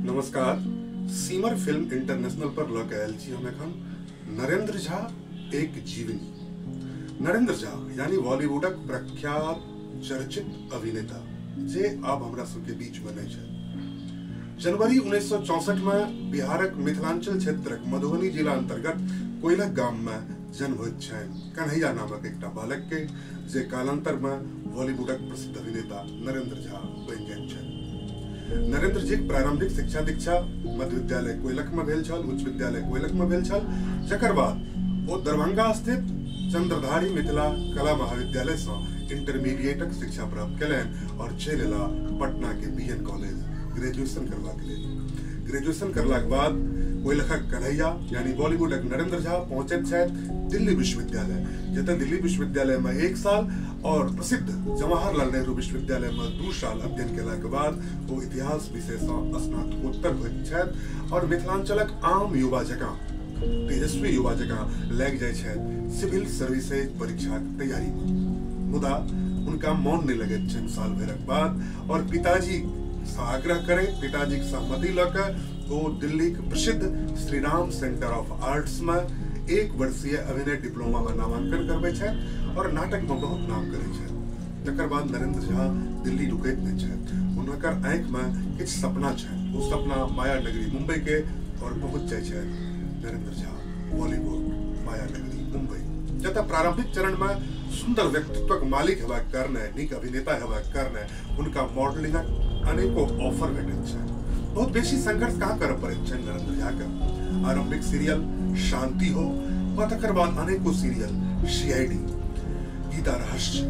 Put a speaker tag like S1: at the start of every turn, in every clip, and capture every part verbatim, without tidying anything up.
S1: नमस्कार। Seamer film international पर लऽ के आयल छी हम एखन नरेंद्र झा एक जीवनी। नरेंद्र झा यानी बॉलीवुडक प्रख्यात चर्चित अभिनेता जे आब हमरा सबके बीच में नहीं छै। जनवरी उन्नीस सौ चौसठ में बिहारक मिथिलांचल क्षेत्रक मधुबनी जिला अंतर्गत कोइलक गाम में जन्म होइत छनि कन्हैया नामक एकटा बालक के, जे कालांतर में बॉलीवुडक प्रसिद्ध अभिनेता नरेंद्र झा बनि जाइत छथि। नरेंद्र जी प्रारंभिक शिक्षा दीक्षा मध्य विद्यालय कोइलक में भेल छल, उच्च विद्यालय कोइलक में भेल छल। जकर बाद ओ दरभंगा स्थित चंद्रधारी मिथिला कला महाविद्यालय से इंटरमीडिएटक शिक्षा प्राप्त कयलनि और चलि एला पटना के बी एन कॉलेज ग्रेजुएशन करबाक लेल। ग्रेजुएशन करलाक बाद कोइलखक कन्हैया यानी बॉलीवुडक नरेंद्र झा पहुंचैत छथि दिल्ली विश्वविद्यालय, जतय दिल्ली विश्वविद्यालय में एक साल और प्रसिद्ध जवाहरलाल नेहरू विश्वविद्यालय में दू साल अध्ययन केला के बाद वो इतिहास विषय से स्नातकोत्तर होइत छथि और मिथिलांचलक आम युवा जकां तेजस्वी युवा जकां लागि जाय छथि सिविल सर्विसेज परीक्षा के तैयारी में। मुदा उनका मौन नहीं लगैत छनि साल भरक बाद, और पिताजी से आग्रह करे, पिताजी की सहमति लऽ वो दिल्ली के प्रसिद्ध Shri Ram centre of arts में एक वर्षीय अभिनय डिप्लोमा में नामांकन करबे छथि और नाटक में बहुत नाम करे छथि। तकर बाद नरेंद्र झा दिल्ली रुकैत नहीं छथि। हुनकर आंखि में किछु सपना छनि, वो सपना माया नगरी मुंबई के, और पहुंच जाय छथि नरेंद्र झा बॉलीवुड माया नगरी मुंबई, जतय प्रारंभिक चरण में सुंदर व्यक्तित्वक मालिक हेबाक कारणे, नीक अभिनेता हेबाक कारणे हुनका मॉडलिंगक अनेको ऑफर भेटैत छनि। बहुत बेसी संघर्ष कहाँ करऽ पड़ैत छनि नरेंद्र झा के। आरंभिक सीरियल शांति हो, और तकर बाद अनेको सीरियल सीआईडी, गीता रहस्य,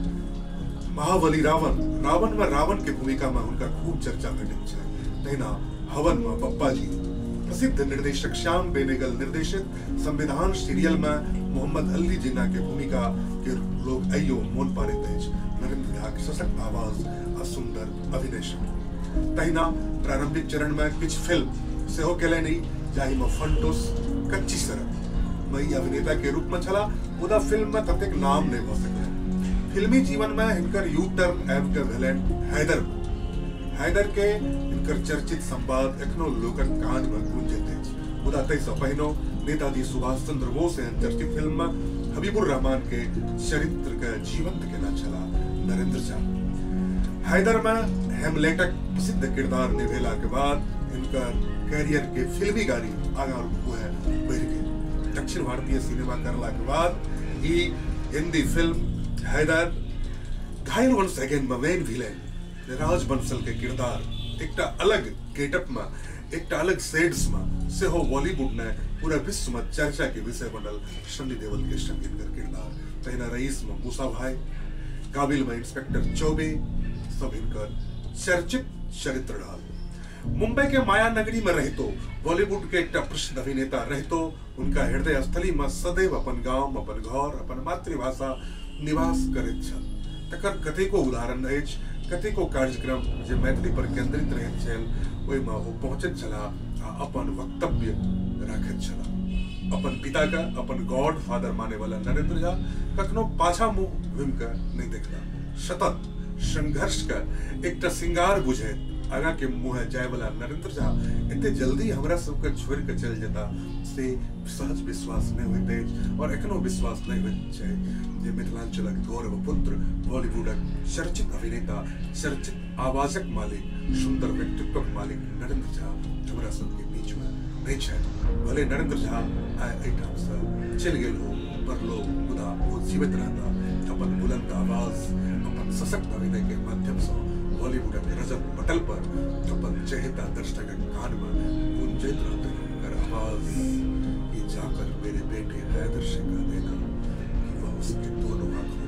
S1: महाबली रावण, रावण में रावण के भूमिका में उनका खूब चर्चा भेटैत छै। तहिना हवन में पप्पा जी, प्रसिद्ध निर्देशक श्याम बेनेगल निर्देशित संविधान सीरियल में मोहम्मद अली जिन्ना के भूमिका के लोग आइयो मोन पारैत अछि। नरेंद्र झा के सशक्त आवाज आ सुंदर अभिनय शक्ति। तहिना प्रारंभिक चरण में किछु फिल्म सेहो केलनि, जाहि में फंटोस, कच्ची सड़क में अभिनेता के रूप में छला, मुदा फिल्म में ततेक नाम नहीं भऽ सकलै। फिल्मी जीवन में हिनकर यू टर्न आबि के भेलनि हैदर। हैदर के हिनकर चर्चित संवाद एखनो लोकक कान में गूंजैत अछि। मुदा तै सँ पहिनो नेताजी सुभाष चंद्र बोस एहन चर्चित फिल्म में हबीबुर रहमान के चरित्र के जीवंत केना छला नरेंद्र झा। हैदर में हेमलेटक प्रसिद्ध किरदार निभेला के बाद हिनकर कैरियर के फिल्मी गाड़ी आगां हुए बढ़ि गेल। दक्षिण भारतीय सिनेमा करला के बाद ही हिंदी फिल्म हैदर, घायल वंश अगेन में मेन विलेन राज बंसल के किरदार एकटा अलग गेटअप में, एकटा अलग शेड्स में सेहो बॉलीवुड ने पूरा विश्व में चर्चा के विषय बनल सन्नी देओल के संग हिनकर किरदार। तहिना रईस में मूसा भाई, काबिल में इंस्पेक्टर चौबे, सब हिनकर चर्चित चरित्र रहल। मुंबई के माया नगरी में रहितो बॉलीवुड के एक प्रसिद्ध अभिनेता रहितो उनका हृदय स्थली में सदैव अपन गांव, अपन घर, अपन मातृभाषा निवास करैत छल। तकर कतेको उदाहरण अछि, कतेको कार्यक्रम जे मैथिली पर केंद्रित रहैत छल, ओहि में वो पहुंचैत छलाह आ अपन वक्तव्य राखैत छलाह। अपन पिता का अपन गॉड फादर माने वाला नरेंद्र झा कखनो पाछा मुंह घूमि के नहीं देखला। सतत संघर्ष का एकटा श्रृंगार बुझैत आगा के मुँह जाय वाला नरेंद्र झा एते जल्दी हमरा सबके छोड़ के चल जेता से सहज विश्वास नहीं होइत अछि, और एखनो विश्वास नहीं होइत छै जे मिथिलांचलक गौरव पुत्र, बॉलीवुडक चर्चित अभिनेता, चर्चित आवाजक मालिक, सुंदर व्यक्तित्वक मालिक नरेंद्र झा हमरा सबके बीच में नहीं छै। भले नरेंद्र झा आइ एहिठाम से चलि गेल हो, पर लोग मुदा वो जीवित रहता अपन बुलंद आवाज, अपन सशक्त अभिनय के माध्यम से बॉलीवुड के रजत पटल पर अपन चहेता दर्शक कान में गूंजैत रहते उनकर आवाज। ये जाकर मेरे बेटे हैदर से कह देना कि वह उसके दोनों आंखों